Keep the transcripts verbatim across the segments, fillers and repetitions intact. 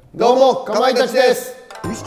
どうも、かまいたちです。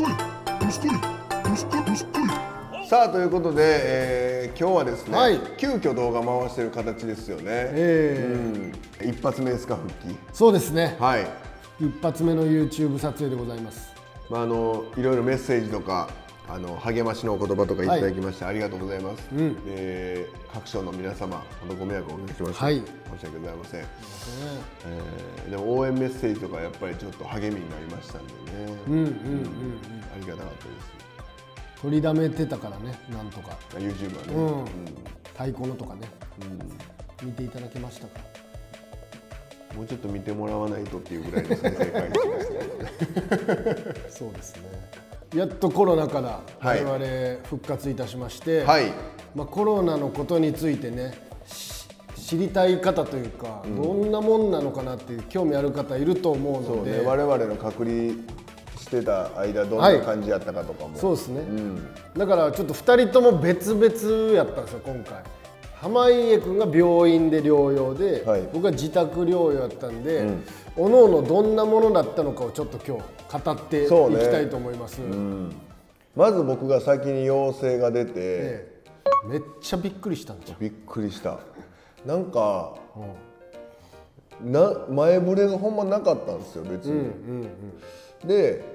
さあということで、えー、今日はですね、はい、急遽動画回してる形ですよね。えーうん、一発目ですか、復帰。 そうですね。 はい。 一発目の YouTube 撮影でございます。 まああのいろいろメッセージとかあの励ましのお言葉とかいただきまして、はい、ありがとうございます。うん、えー、各省の皆様、本当ご迷惑をおかけしました。はい、申し訳ございません。えー、でも応援メッセージとかやっぱりちょっと励みになりましたんでね。うんうんうんうん、ありがたかったです。 取りだめてたからね、なんとか。 YouTube はね。 うんうん、太鼓のとかね、うん、見ていただけましたか。 もうちょっと見てもらわないとっていうぐらいの再生回数ですね。 そうですね。やっとコロナから我々復活いたしまして、はい、まあコロナのことについてね、知りたい方というか、うん、どんなもんなのかなっていう興味ある方いると思うので、 そうね、我々の隔離してた間どんな感じやったかとかも、はい、 そうですね、うん、だからちょっとふたりとも別々やったんですよ今回。濱家君が病院で療養で、はい、僕は自宅療養やったんで、うん、おのおのどんなものだったのかをちょっと今日語っていきたいと思います。 そうね、うん、まず僕が先に陽性が出て、ええ、めっちゃびっくりしたんじゃん。 びっくりした。なんか、うん、な前触れがほんまなかったんですよ別に。うんうんうん、で、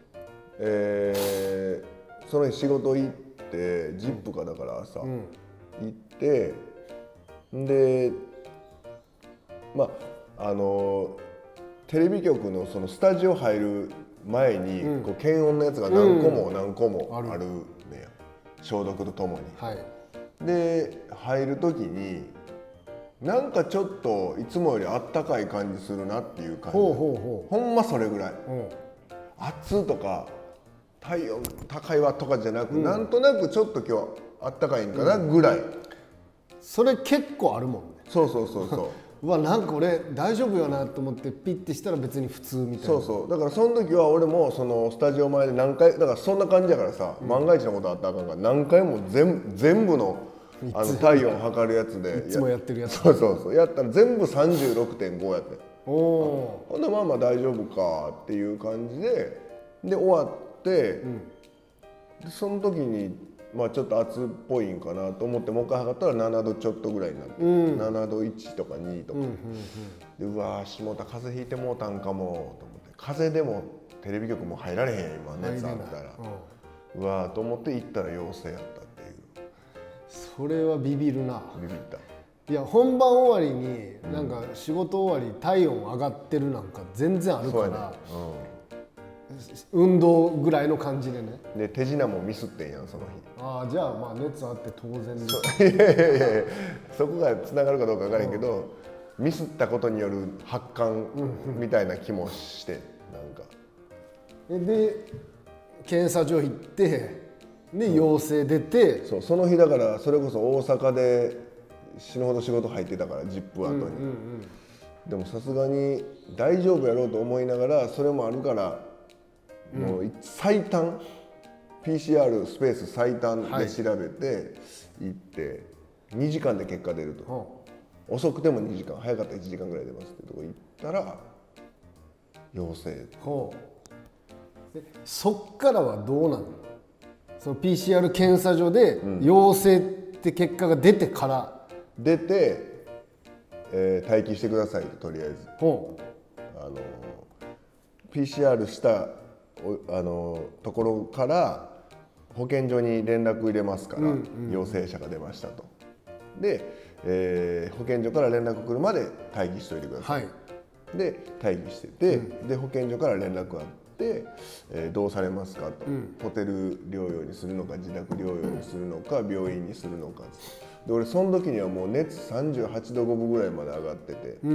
えー、その日仕事行ってジップかだから朝、うん、行ってでまああのテレビ局のそのスタジオ入る前に、うん、こう検温のやつが何個も何個もあるね、うん、消毒とともに。はい、で入る時になんかちょっといつもよりあったかい感じするなっていう感じ。ほうほうほう、ほんまそれぐらい。うん、暑とか体温高いわとかじゃなく、うん、なんとなくちょっと今日あったかいんかなぐらい、うん、 それ結構あるもんね。 そうそうそうそううわ、なんか俺大丈夫よなと思ってピッてしたら別に普通みたいな。 そうそう、だからその時は俺もそのスタジオ前で何回だからそんな感じやからさ、うん、万が一のことあったらあかんから何回も 全, 全部のあの体温測るやつでいつもやってるやつ。 そうそうそうやったら全部 さんじゅうろくてんご やって、おほんでまあまあ大丈夫かっていう感じでで終わって、うん、でその時にまあちょっと暑っぽいんかなと思ってもう一回測ったらななどちょっとぐらいになって、うん、ななどいちとかにとか、うんうんうん、でうわーしもた風邪ひいてもうたんかもと思って風邪でもテレビ局も入られへん今熱あったら、うん、うわーと思って行ったら陽性やったっていう。 それはビビるな。 ビビった。 いや本番終わりになんか仕事終わり体温上がってるなんか全然あるから、運動ぐらいの感じでね。 で手品もミスってんやんその日。ああ、じゃあまあ熱あって当然です。 いやいやいやそこがつながるかどうか分からへんけど、うん、ミスったことによる発汗みたいな気もしてなんか。 で検査所行ってで陽性出て、 うん、そうその日だからそれこそ大阪で死ぬほど仕事入ってたからジップ後に、うんうんうん、でもさすがに大丈夫やろうと思いながらそれもあるからもう最短 ピーシーアール スペース最短で調べて行ってにじかんで結果出ると、はい、遅くてもにじかん早かったらいちじかんぐらい出ますってとこ行ったら陽性。ほうでそっからはどうなの？その ピーシーアール 検査所で陽性って結果が出てから、 うん、出て、えー、待機してくださいとりあえず。ほうあの ピーシーアール したあのところから保健所に連絡入れますから、うんうん、陽性者が出ましたと。で、えー、保健所から連絡来るまで待機しておいてください、はい、で待機してて、うん、で保健所から連絡があって、えー、どうされますかと、うん、ホテル療養にするのか自宅療養にするのか病院にするのかで俺その時にはもう熱さんじゅうはちどごぶぐらいまで上がってて、うんうんうん、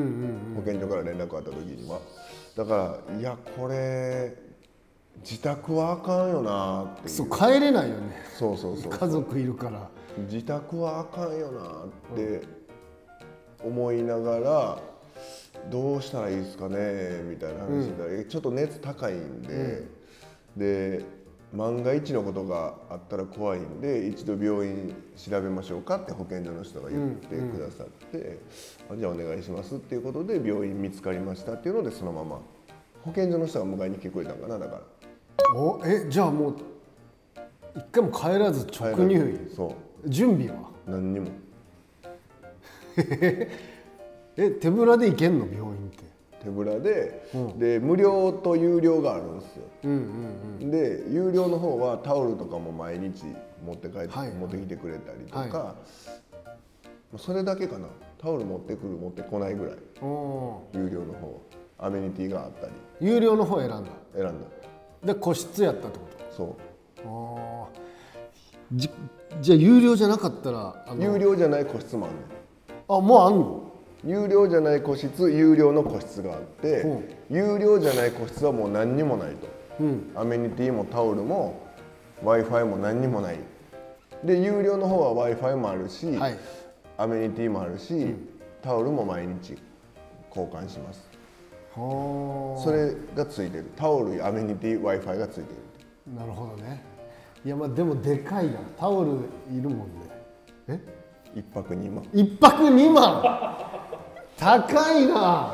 保健所から連絡あった時にはだからいやこれ自宅はあかんよなっていう。 そう帰れないよね。 そうそうそう家族いるから自宅はあかんよなって思いながら、どうしたらいいですかねみたいな話で、うん、ちょっと熱高いんで、うん、で万が一のことがあったら怖いんで一度病院調べましょうかって保健所の人が言ってくださって、うんうん、じゃあお願いしますっていうことで病院見つかりましたっていうのでそのまま保健所の人が迎えに来てくれたんかな。だからおえじゃあもう一回も帰らず直入院。 そう準備は何にもえ手ぶらで行けんの病院って。 手ぶらで、うん、で無料と有料があるんですよ、うんうんうん、で有料の方はタオルとかも毎日持って帰って、はい、持ってきてくれたりとか、はい、それだけかな。タオル持ってくる持ってこないぐらい有料の方アメニティがあったり。 有料の方選んだ選んだで個室やったってこと。 そうあじじゃあ有料じゃなかったらあの有料じゃない個室もあんねん。あもうあんの。 有料じゃない個室有料の個室があって、うん、有料じゃない個室はもう何にもないと、うん、アメニティもタオルも w i f i も何にもない。で有料の方は w i f i もあるし、はい、アメニティもあるし、うん、タオルも毎日交換します。それがついてる。タオルアメニティ w i f i がついてる。 なるほどね。いやまあでもでかいな。タオルいるもんね。え一泊にまん。 一泊にまん高いな。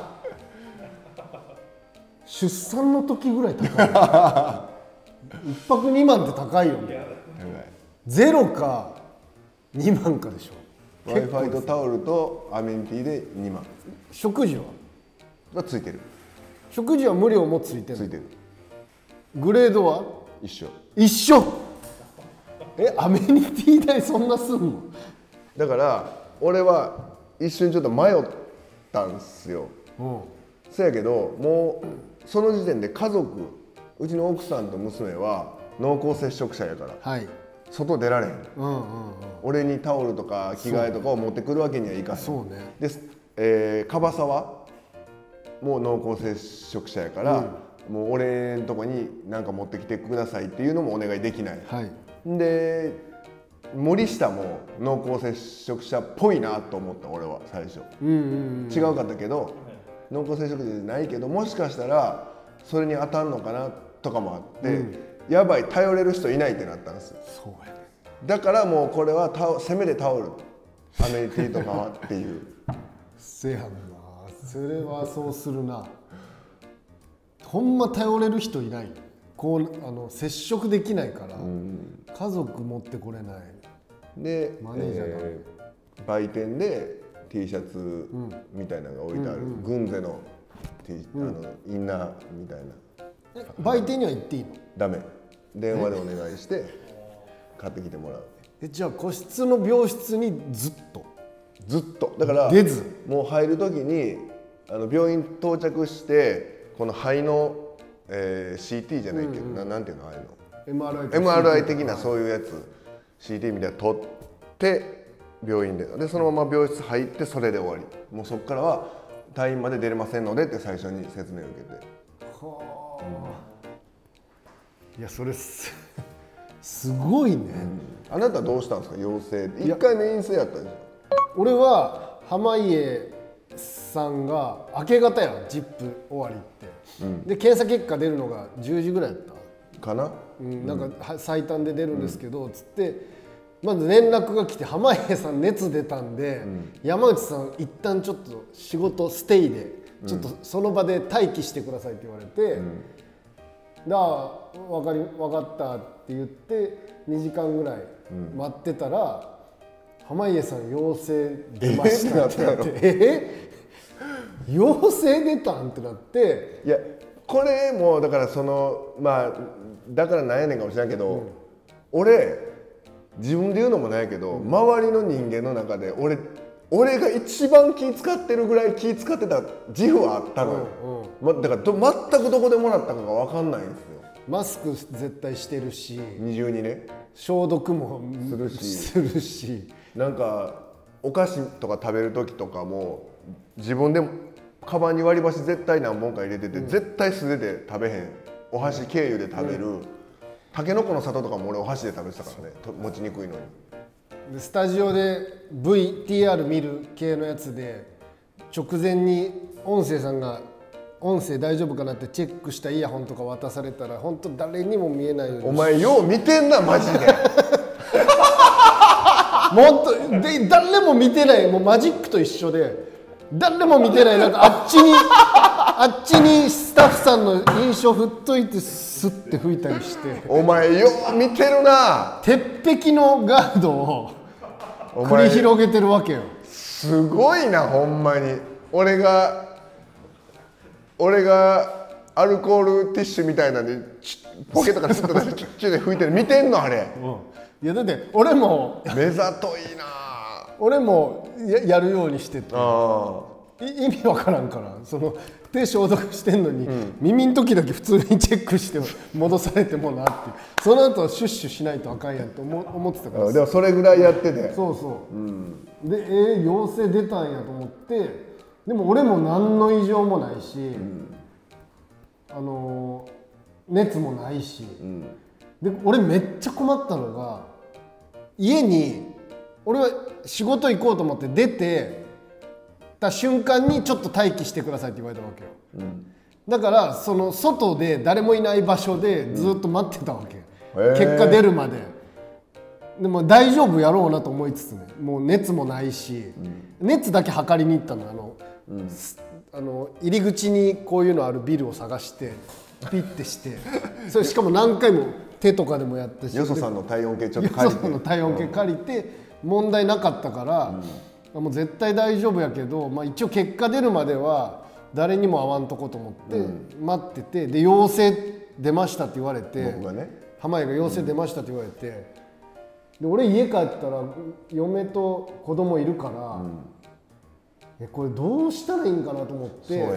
出産の時ぐらい高い一泊にまんって高いよね。ゼロかにまんかでしょ。 w i f i とタオルとアメニティでにまん。 食事はがついてる。 食事は無料もついてる。 ついてる。 グレードは一緒。 一緒。えアメニティ代そんなすんの。 だから俺は一瞬ちょっと迷ったんすよ。うん、そやけどもうその時点で家族うちの奥さんと娘は濃厚接触者やから、はい、外出られへん、うんうんうん、俺にタオルとか着替えとかを持ってくるわけにはいかへん。そうね。で、えー、カバサはもう濃厚接触者やから、うん、もう俺のとこに何か持ってきてくださいっていうのもお願いできない、はい、で森下も濃厚接触者っぽいなと思った俺は最初、うんうんうん、違うかったけど濃厚接触者じゃないけどもしかしたらそれに当たんのかなとかもあって、うん、やばい頼れる人いないってなったんですよ。そうやね。だからもうこれはタせめてタオルアメニティとかはっていうせやんな。それはそうするな。ほんま頼れる人いない。こうあの接触できないから、うん、家族持ってこれないでマネージャーが、えー、売店で T シャツみたいなのが置いてある、うんうんうん、軍勢の、T あのインナーみたいな。 え売店には行っていいの？ ダメ。電話でお願いして買ってきてもらう。 えじゃあ個室の病室にずっとずっとだから出ずもう入る時にあの病院到着してこの肺のえー、シーティー じゃないけど、うんうん、な, なんていうのああいうの エムアールアイ, エムアールアイ 的なそういうやつ シーティー みたいなの取って病院ででそのまま病室入ってそれで終わり。もうそこからは退院まで出れませんのでって最初に説明を受けて。はあ、 うん、いやそれ す, すごいね、 うん、あなたどうしたんですか陽性っていっかいめ陰性やったでしょ。 俺は濱家さんが明け方やんジップ終わりって、うん、で検査結果出るのがじゅうじぐらいやったかな、 うん、なんか最短で出るんですけど、うん、つってまず連絡が来て濱家さん熱出たんで、うん、山内さん一旦ちょっと仕事ステイでちょっとその場で待機してくださいって言われて、うん、だから分かり分かったって言ってにじかんぐらい待ってたら、うん、濱家さん陽性出ましたってなって、えー、陽性出たんってなって、 いやこれもだからそのまあだからなんやねんかもしれんけど、うん、俺自分で言うのもないけど、うん、周りの人間の中で俺俺が一番気使ってるぐらい気使ってた自負はあったのよ、うんうん、ま、だからど全くどこでもらったかが分かんないんですよ。 マスク絶対してるし二重にね消毒もするしするしなんかお菓子とか食べる時とかも自分でもカバンに割り箸絶対何本か入れてて、うん、絶対素手で食べへんお箸経由で食べる、うん、たけのこの里とかも俺お箸で食べてたからね持ちにくいのに。 スタジオで ブイティーアール 見る系のやつで直前に音声さんが音声大丈夫かなってチェックしたイヤホンとか渡されたら本当誰にも見えないように。 お前よう見てんなマジでもっとで誰も見てないもうマジックと一緒で誰も見てない、なんかあっちにあっちにスタッフさんの印象振っといてスッて吹いたりして、 お前よう見てるな。 鉄壁のガードを繰り広げてるわけよ。 すごいなほんまに。俺が俺がアルコールティッシュみたいなんでポケットからスッと出してチュッチュで拭いてる見てんのあれ、 うん、いやだって俺も目ざといな。 俺も や, やるようにしてて、意味わからんから、その手消毒してんのに、うん、耳の時だけ普通にチェックして戻されてもなっていう、その後シュッシュしないとあかんやんと 思, 思ってたから。 でもそれぐらいやってて、 そうそう、うん、でえー、陽性出たんやと思って、でも俺も何の異常もないし、うん、あのー、熱もないし、うん、で俺めっちゃ困ったのが、家に俺は仕事行こうと思って出てた瞬間にちょっと待機してくださいって言われたわけよ、うん、だからその外で誰もいない場所でずっと待ってたわけ、うん、結果出るまで。でも大丈夫やろうなと思いつつね、もう熱もないし、うん、熱だけ測りに行ったの。あの、うん、あの入り口にこういうのあるビルを探してピッてしてそれしかも何回も手とかでもやったし、 よそさんの体温計ちょっと借りて、よそさんの体温計借りて問題なかったから、うん、もう絶対大丈夫やけど、まあ、一応結果出るまでは誰にも会わんとこと思って待ってて、で陽性出ましたって言われて、僕がね、濱家が陽性出ましたって言われて、で俺家帰ったら嫁と子供いるから、うん、えこれどうしたらいいんかなと思って、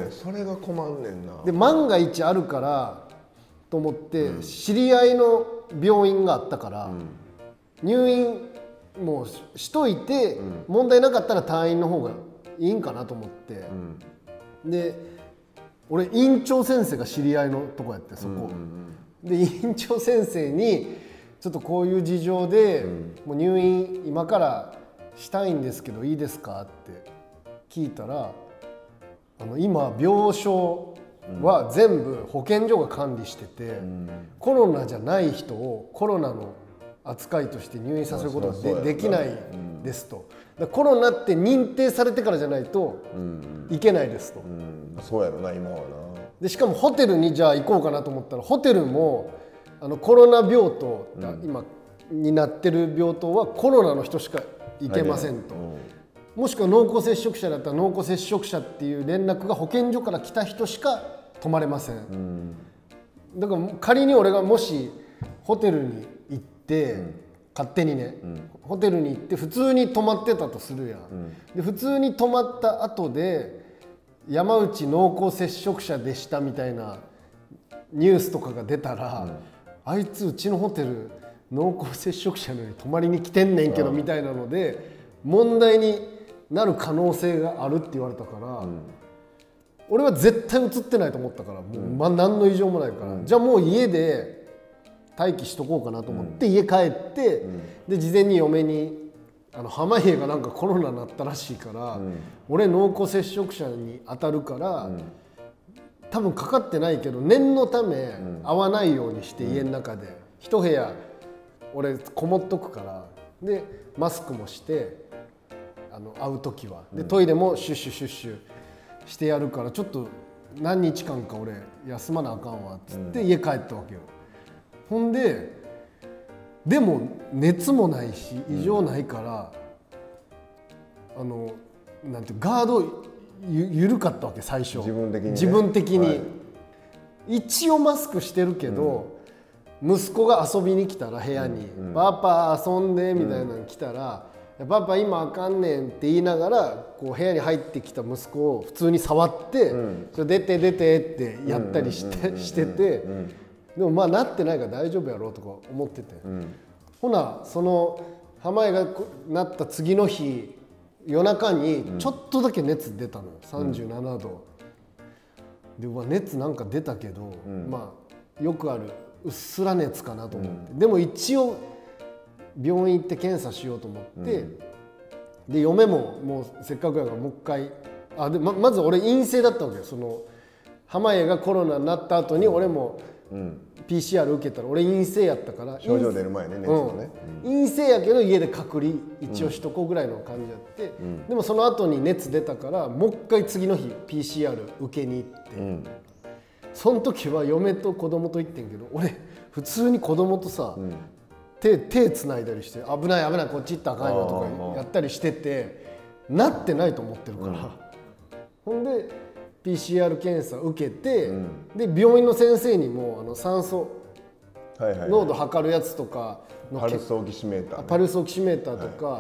それが困んねんな。 で万が一あるからと思って、うん、知り合いの病院があったから、うん、入院もうしといて、うん、問題なかったら退院の方がいいんかなと思って、うん、で俺院長先生が知り合いのとこやってそこ、うんうんうん、で院長先生にちょっとこういう事情で、うん、もう入院今からしたいんですけどいいですかって聞いたら、あの今病床は全部保健所が管理してて、うん、コロナじゃない人をコロナの扱いとして入院させることが で, できないですと、うん、コロナって認定されてからじゃないといけないですと、うんうん、そうやろな今はな。 でしかもホテルにじゃあ行こうかなと思ったら、ホテルもあのコロナ病棟、うん、今になってる病棟はコロナの人しか行けませんと、うん、もしくは濃厚接触者だったら濃厚接触者っていう連絡が保健所から来た人しか泊まれません、うん、だから仮に俺がもしホテルに行って、うん、勝手にね、うん、ホテルに行って普通に泊まってたとするやん、うん、で普通に泊まった後で山内濃厚接触者でしたみたいなニュースとかが出たら、うん、あいつうちのホテル濃厚接触者のように泊まりに来てんねんけどみたいなので問題になる可能性があるって言われたから、うん、俺は絶対映ってないと思ったから、もう、うん、まあ、何の異常もないから、うん、じゃあもう家で待機しとこうかなと思って家帰って、うん、で事前に嫁にあの濱家がなんかコロナになったらしいから、うん、俺濃厚接触者に当たるから、うん、多分かかってないけど念のため会わないようにして家の中で一部屋俺こもっとくから、でマスクもしてあの会う時はでトイレもシュッシュシュッシュしてやるから、ちょっと何日間か俺休まなあかんわっつって家帰ったわけよ。ほんででも熱もないし異常ないから、うん、あのなんてガードゆ緩かったわけ最初自分的に、ね、 自分的に、はい、一応マスクしてるけど、うん、息子が遊びに来たら部屋に、うんうん、パパ遊んでみたいなの来たら、うん、パパ今あかんねんって言いながらこう部屋に入ってきた息子を普通に触って、うん、それ出て出てってやったりしてしてて、でもまあなってないから大丈夫やろうとか思ってて、うん、ほなその濱家がなった次の日夜中にちょっとだけ熱出たのよ、さんじゅうななど、うん、でうわ熱なんか出たけど、うん、まあよくあるうっすら熱かなと思って、うん、でも一応病院行って検査しようと思って、うん、で嫁ももうせっかくやからもう一回あで ま, まず俺陰性だったわけよ。その濱家がコロナになった後に俺もうん、ピーシーアール 受けたら俺陰性やったから症状出る前ね熱のね、 うん、陰性やけど家で隔離一応しとこうぐらいの感じやって、うん、でもその後に熱出たからもう一回次の日 ピーシーアール 受けに行って、うん、その時は嫁と子供と行ってんけど俺普通に子供とさ、うん、手手つないだりして危ない危ないこっち行ったらあかんよとかやったりしててなってないと思ってるから、うん、ほんで ピーシーアール 検査受けて、うん、で病院の先生にもあの酸素濃度測るやつとかのパルスオキシメーター、ね、 パルスオキシメーターとか、はい、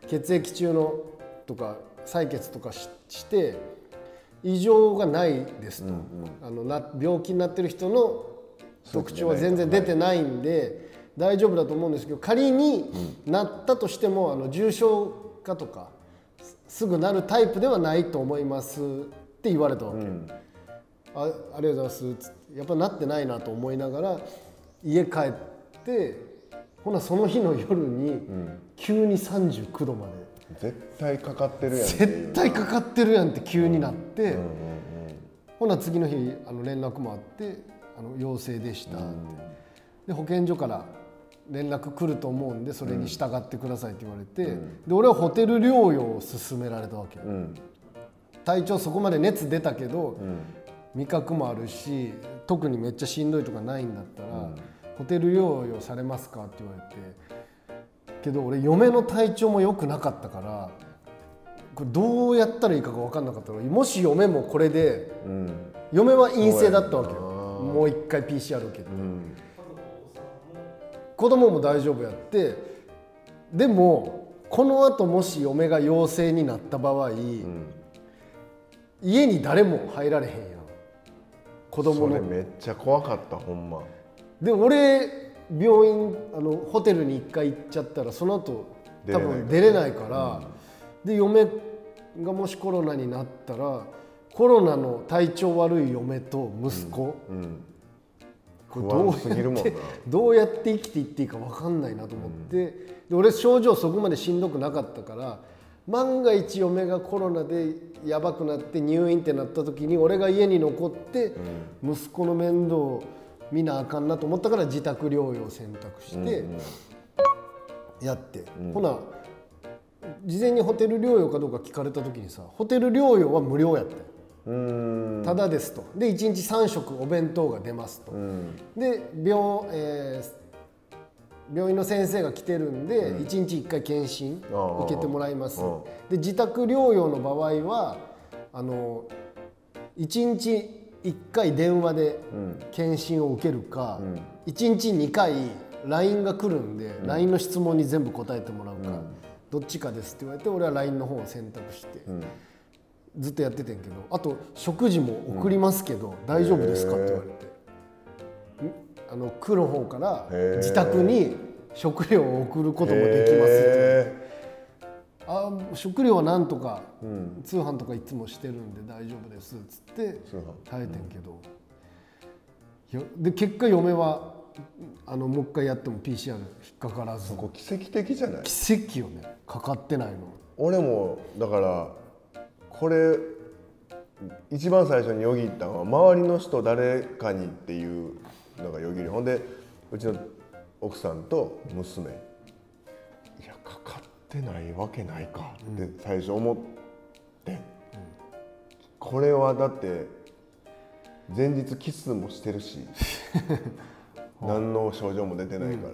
血液中のとか採血とか し, して異常がないですと、うんうん、あのな病気になってる人の特徴は全然出てないんで大丈夫だと思うんですけど仮になったとしてもあの重症化とかすぐなるタイプではないと思いますって言われたわけ、うん、あ, ありがとうございますっつってやっぱなってないなと思いながら家帰ってほなその日の夜に急にさんじゅうきゅうどまで、 うん、絶対かかってるやん絶対かかってるやんって急になって、うんうんうんうん、ほな次の日あの連絡もあってあの陽性でしたって、うん、で保健所から連絡来ると思うんでそれに従ってくださいって言われて、うん、で俺はホテル療養を勧められたわけ、うん、体調そこまで熱出たけど、うん、味覚もあるし特にめっちゃしんどいとかないんだったら、うん、ホテル療養されますかって言われてけど俺嫁の体調も良くなかったからこれどうやったらいいかが分かんなかったのもし嫁もこれで、うん、嫁は陰性だったわけよもう一回 ピーシーアール 受けて、うん、子供も大丈夫やってでもこのあともし嫁が陽性になった場合、うん、家に誰も入られへんやん子供のそれめっちゃ怖かったほんまで俺病院あのホテルに一回行っちゃったらその後多分出れないから、うん、で嫁がもしコロナになったらコロナの体調悪い嫁と息子、うんうんこれどうやってどうやって生きていっていいか分かんないなと思って、うん、で俺症状そこまでしんどくなかったから万が一嫁がコロナでやばくなって入院ってなった時に俺が家に残って息子の面倒を見なあかんなと思ったから自宅療養を選択してやって、うんうん、ほな事前にホテル療養かどうか聞かれた時にさホテル療養は無料やったよただですとでいちにちさん食お弁当が出ますと、うん、で 病,、えー、病院の先生が来てるんで、うん、いちにちいっかい検診受けてもらいますで自宅療養の場合はあのいちにちいっかい電話で検診を受けるか、うん、いちにちにかい ライン が来るんで、うん、ライン の質問に全部答えてもらうか、うん、どっちかですって言われて俺は ライン の方を選択して、うんずっとやっててんけどあと食事も送りますけど、うん、大丈夫ですかって言われてあの区の方から自宅に食料を送ることもできますって言われてあ食料はなんとか、うん、通販とかいつもしてるんで大丈夫ですっつって耐えてんけど、うん、で結果嫁はあのもう一回やっても ピーシーアール 引っかからずそこ奇跡的じゃない奇跡よねかかってないの俺もだからこれ一番最初によぎったのは周りの人誰かにっていうのがよぎるほんでうちの奥さんと娘いやかかってないわけないかって最初思って、うん、これはだって前日キスもしてるし何の症状も出てないから、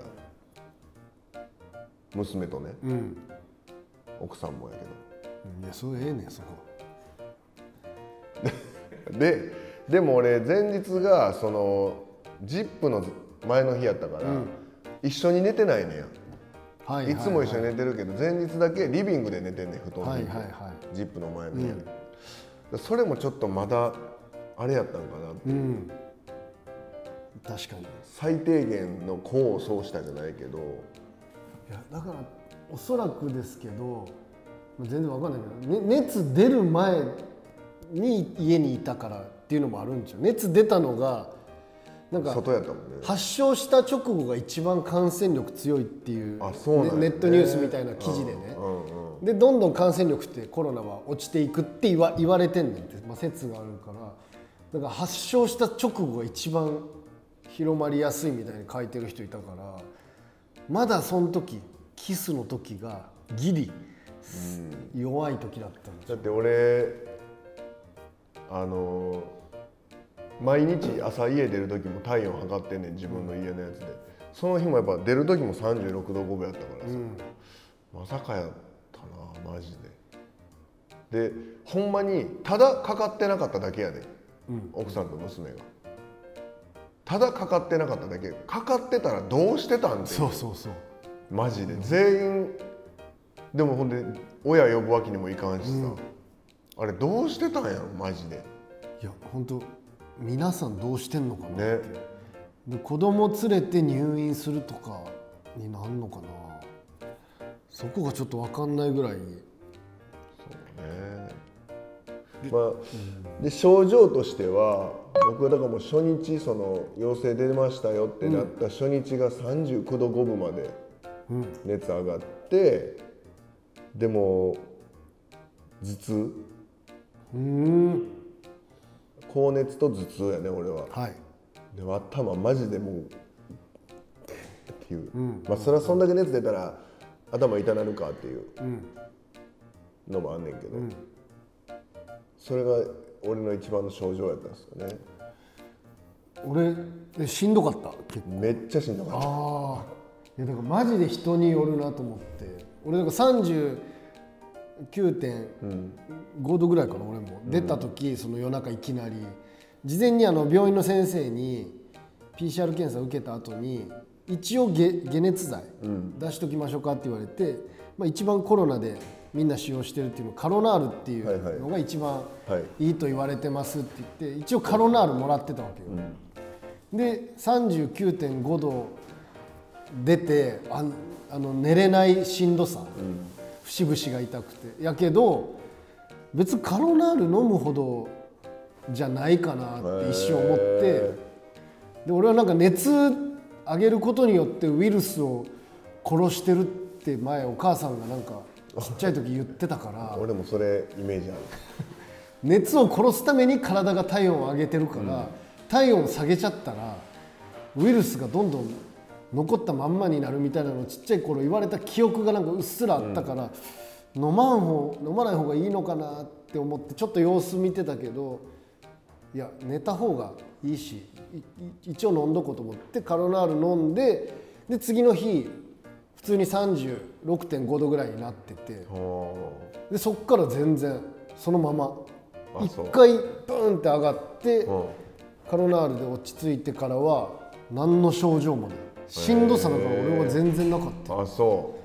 うん、娘とね、うん、奥さんもやけどいやそれええねんそこででも俺前日がその ジップ の前の日やったから、うん、一緒に寝てないねや、はいはいはい、いつも一緒に寝てるけど前日だけリビングで寝てんねん布団に、はいはいはい、ジップ の前の日や、うん、それもちょっとまだあれやったんかなって、うん、 確かに最低限の功を奏したじゃないけどいやだからおそらくですけど全然わかんないけど、ね、熱出る前に家にいたからっていうのもあるんですよ熱出たのがなんか外やったもんね発症した直後が一番感染力強いっていうあそうなん、ね、 ネットニュースみたいな記事でね、うんうん、でどんどん感染力ってコロナは落ちていくって言わ、言われてんねんって、まあ、説があるからだから発症した直後が一番広まりやすいみたいに書いてる人いたから、まだその時キスの時がギリ弱い時だったんですよ。 だって俺あの毎日朝家出る時も体温測ってんねん、自分の家のやつで。その日もやっぱ出る時もさんじゅうろくどごぶやったからさ、うん、まさかやったなマジで。でほんまにただかかってなかっただけやで、うん、奥さんと娘がただかかってなかっただけ。かかってたらどうしてたんって。 そうそうそうマジで全員でもほんで親呼ぶわけにもいかんしさ、うん、あれどうしてたんやろマジで。 いや本当皆さんどうしてんのかなね。 で子供連れて入院するとかになんのかな、そこがちょっと分かんないぐらい。そうね。まあ、うん、で症状としては僕はだからもう初日その陽性出ましたよってなった初日がさんじゅうきゅうどごぶまで熱上がって、うん、でも頭痛、うん、高熱と頭痛やね俺は。はい。でも頭マジでもうっていう、うん、まあそれはそんだけ熱出たら頭痛なるかっていうのもあんねんけど、うん、それが俺の一番の症状やったんですよね。 俺しんどかった結構。 めっちゃしんどかった。ああ、いやだからマジで人によるなと思って。俺だからさんじゅうきゅうてんごどぐらいかな、俺も出た時、その夜中いきなり事前にあの病院の先生に ピーシーアール 検査を受けた後に一応解熱剤出しときましょうかって言われて、まあ、一番コロナでみんな使用してるっていうのカロナールっていうのが一番いいと言われてますって言って一応カロナールもらってたわけよ、うん、で さんじゅうきゅうてんごど出て あ, あの寝れないしんどさ、うん、節々が痛くてやけど別にカロナール飲むほどじゃないかなって一瞬思って、で俺はなんか熱上げることによってウイルスを殺してるって前お母さんがなんかちっちゃい時言ってたから俺もそれイメージある熱を殺すために体が体温を上げてるから、うん、体温を下げちゃったらウイルスがどんどん残ったまんまになるみたいなのをちっちゃい頃言われた記憶がなんかうっすらあったから、うん、飲まん方飲まない方がいいのかなって思ってちょっと様子見てたけど、いや寝た方がいいし一応飲んどこうと思ってカロナール飲んで、で次の日普通に さんじゅうろくてんごどぐらいになってて、でそっから全然そのまま一回ブーンって上がってカロナールで落ち着いてからは何の症状もない。しんどさだから俺は全然なかった。 あ、そう。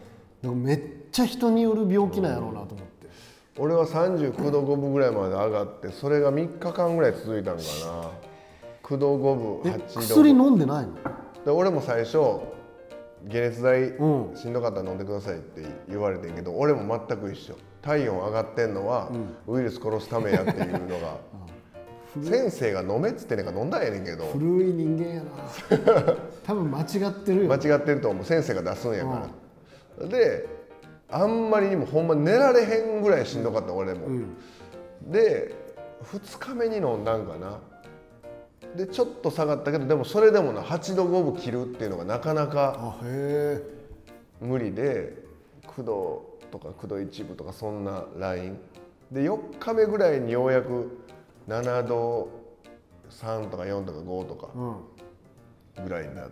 でもめっちゃ人による病気なんやろうなと思って。 俺はさんじゅうきゅうどごぶぐらいまで上がってそれがみっかかんぐらい続いたんかな。きゅうどごぶ、はちど。 薬飲んでないの？ で俺も最初解熱剤しんどかったら飲んでくださいって言われてんけど、俺も全く一緒。体温上がってんのはウイルス殺すためやっていうのが、うん、先生が飲めっつってねんから飲んだらええねんけど、 古い人間やな多分間違ってるよ。 間違ってると思う。先生が出すんやから、うん、であんまりにもほんま寝られへんぐらいしんどかった、うん、俺も、うん、でふつかめに飲んだんかな。でちょっと下がったけど、でもそれでもなはちどごぶ切るっていうのがなかなか無理で、きゅうどとかきゅうどいちぶとかそんなラインでよっかめぐらいにようやくななどさんとかよんとかごとかぐらいになって、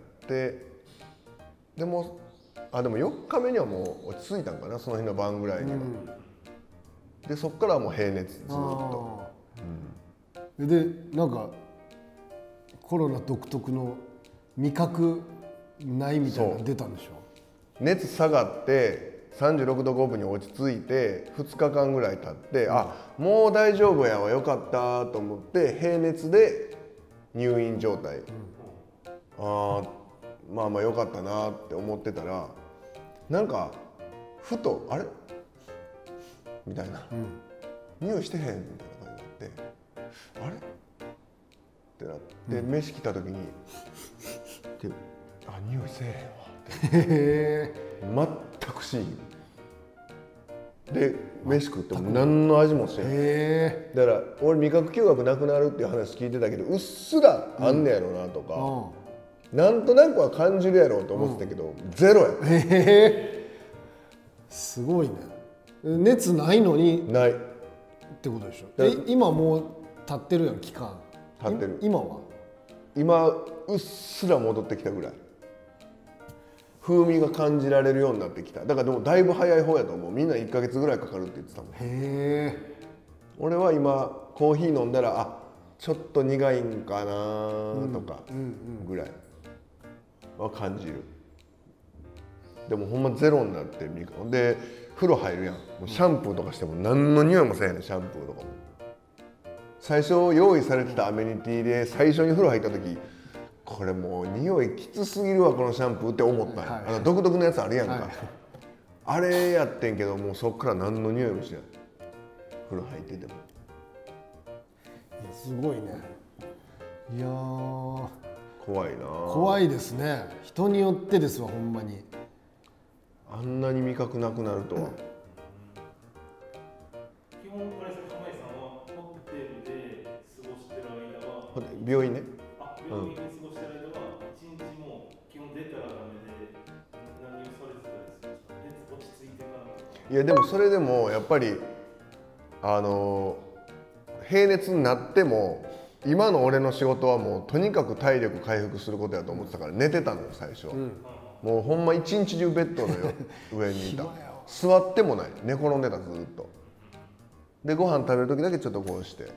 でもあでもよっかめにはもう落ち着いたんかな、その日の晩ぐらいには、うん、でそっからはもう平熱ずっと、 うん、でなんかコロナ独特の味覚ないみたいなの出たんでしょ。 熱下がってさんじゅうろくどごぶに落ち着いてふつかかんぐらい経って、うん、あもう大丈夫やわよかったと思って平熱で入院状態、うん、あまあまあよかったなって思ってたら、なんかふとあれみたいな、うん、匂いしてへんみたいな感じになって、あれってなって、うん、飯来た時にであ匂いせえへんわって全くしいで飯食っても何の味もせえへん。だから俺味覚嗅覚なくなるっていう話聞いてたけどうっすらあんねやろなとか、 なんとなくは感じるやろうと思ってたけど、うん、ゼロや。 えー、すごいね。熱ないのにないってことでしょ。え今もう経ってるやん、期間。 経ってる。 今は今うっすら戻ってきたぐらい風味が感じられるようになってきた。だからでもだいぶ早い方やと思う。みんないっかげつぐらいかかるって言ってたもん。へえ。 俺は今コーヒー飲んだらあちょっと苦いんかなとかぐらいは感じる。でもほんまゼロになってで風呂入るやん。もうシャンプーとかしても何の匂いもせえへんねん。シャンプーとかも最初用意されてたアメニティで最初に風呂入った時これもう匂いきつすぎるわこのシャンプーって思ったんや、はい、あの独特のやつあるやんか、はい、あれやってんけどもうそっから何の匂いもしない。風呂入っててもいやすごいね。いやー怖いな。 怖いですね。人によってですわほんまに。 あんなに味覚なくなるとは。 基本これ濱家さんはホテルで過ごしてる間は病院ね。 あ病院で過ごしてる間は一日も基本出たらダメで何をされてたりするんですか。熱落ち着いてから。 いやでもそれでもやっぱりあの平熱になっても今の俺の仕事はもうとにかく体力回復することやと思ってたから寝てたのよ最初、うん、もうほんま一日中ベッドの上にいた座ってもない寝転んでたずっとでご飯食べる時だけちょっとこうして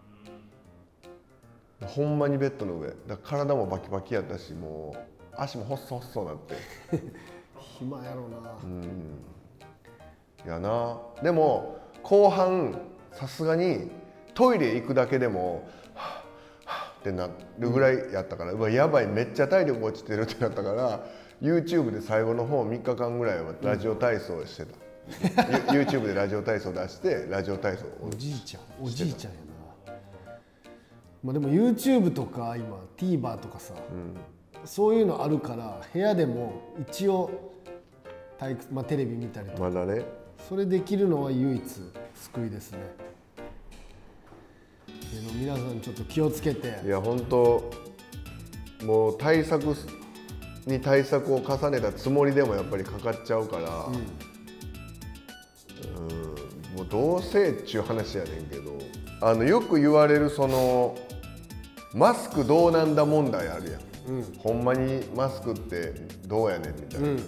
ほんまにベッドの上だから体もバキバキやったしもう足も細細なって暇やろな。 うんやな。でも後半さすがにトイレ行くだけでもはぁはぁってなるぐらいやったから、うわやばいめっちゃ体力落ちてるってなったから YouTube で最後の方みっかかんぐらいはラジオ体操してた、うん、YouTube でラジオ体操出してラジオ体操をおじいちゃんおじいちゃんやな。まあでも YouTube とか今 TVer とかさ、うん、そういうのあるから部屋でも一応体育、まあ、テレビ見たりとかまだねそれできるのは唯一救いですね。皆さんちょっと気をつけて。 いや本当もう対策に対策を重ねたつもりでもやっぱりかかっちゃうから、うん、うんもうどうせっちゅう話やねんけどあのよく言われるそのマスクどうなんだ問題あるやん、うん、ほんまにマスクってどうやねんみたいな、うん、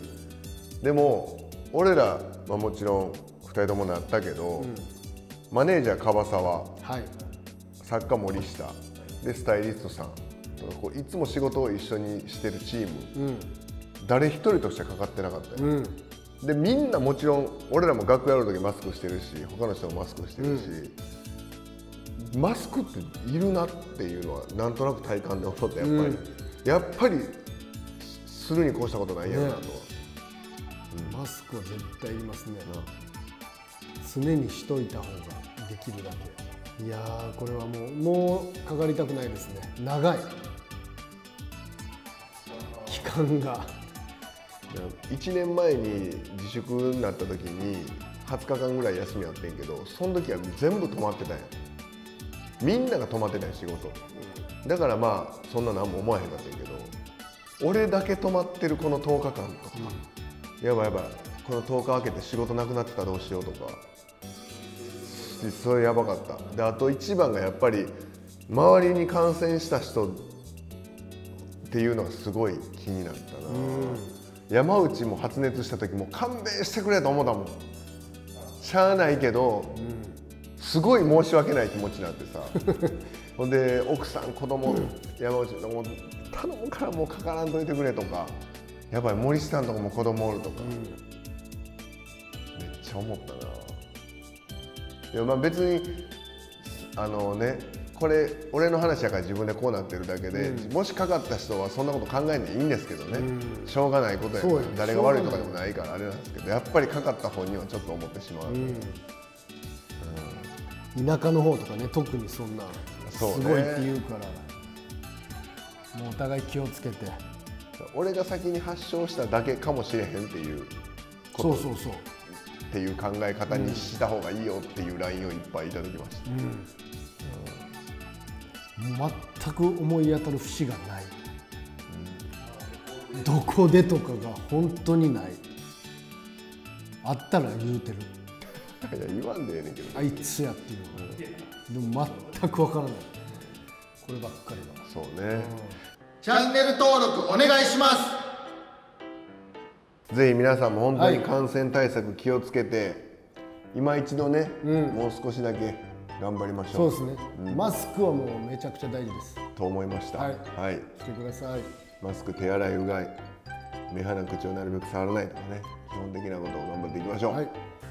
でも俺ら、まあ、もちろんふたりともなったけど、うん、マネージャー樺沢、はい作家森下でスタイリストさんとかこういつも仕事を一緒にしてるチーム、うん、誰一人としてかかってなかったよ、うん、でみんなもちろん俺らも楽屋ある時マスクしてるし他の人もマスクしてるし、うん、マスクっているなっていうのはなんとなく体感で思ってやっぱり、うん、やっぱりするに越したことないやろなと、ねうん、マスクは絶対いりますね、うん、常にしといた方ができるだけ。いやーこれはもうもうかかりたくないですね。長い期間がいちねんまえに自粛になった時にはつかかんぐらい休みやってんけどその時は全部止まってたんや。みんなが止まってたんや仕事だからまあそんな何も思わへんかったんやけど俺だけ止まってるこのとおかかんとか、うん、やばいやばいこのとおか空けて仕事なくなってたらどうしようとかそれやばかった。であと一番がやっぱり周りに感染した人っていうのがすごい気になったな。山内も発熱した時も勘弁してくれと思ったもん。しゃあないけど、うん、すごい申し訳ない気持ちになってさほんで奥さん子供、うん、山内も頼むからもうかからんといてくれとかやばい森下のとこも子供おるとか、うん、めっちゃ思ったな。いやまあ別にあのねこれ俺の話やから自分でこうなってるだけで、うん、もしかかった人はそんなこと考えんでいいんですけどね、うん、しょうがないことやから誰が悪いとかでもないからあれなんですけどやっぱりかかった方にはちょっと思ってしまう、うんうん、田舎の方とかね特にそんなすごいって言うから、ね、もうお互い気をつけて俺が先に発症しただけかもしれへんっていうことそうそうそうっていう考え方にした方がいいよっていう ライン をいっぱいいただきました、うんうん、全く思い当たる節がない、 どこでとかが本当にない。あったら言うてる。 いや言わんでええねんけど、 あいつやっていうのが、でも全くわからない。こればっかりは。 そうね、 チャンネル登録お願いします。 ぜひ皆さんも本当に感染対策気をつけて、はい、今一度ね、うん、もう少しだけ頑張りましょう。 そうですね、うん、マスクはもうめちゃくちゃ大事ですと思いました。はい、はい、 してください。 マスク、手洗い、うがい、目鼻口をなるべく触らないとかね、基本的なことを頑張っていきましょう。はい。